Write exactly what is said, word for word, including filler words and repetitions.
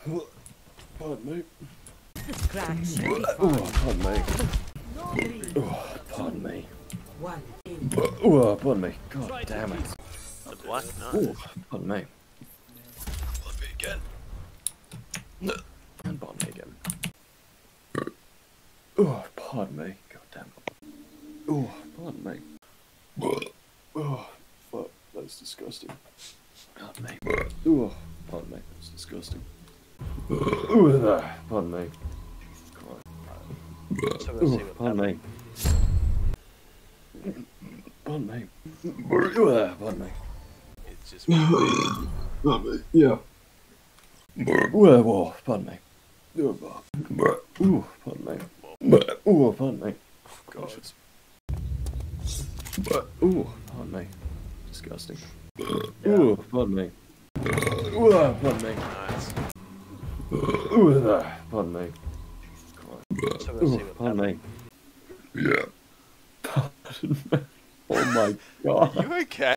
Pardon me. Scratch. Oh, pardon me. Oh, pardon me. Oh, pardon me. God damn it. The black knife. Oh, pardon me. Pardon me again. And pardon me again. Oh, pardon me. God damn it. Oh, pardon me. Oh, fuck. That's disgusting. Pardon me. Oh, pardon me. That's disgusting. Oh, pardon me. So we'll see Oh, what pardon me. Pardon me. Oh, pardon me. it's just Pardon me. Yeah. Whoa, whoa, pardon me. Oh, ooh, pardon me. Oh, pardon me. God. Ooh, pardon me. Disgusting. Ooh, pardon me. Ooh, pardon me. Nice. Ooh, pardon me. So we'll see Ooh, what pardon happens. me. Yeah. Pardon me. Oh my god. You okay?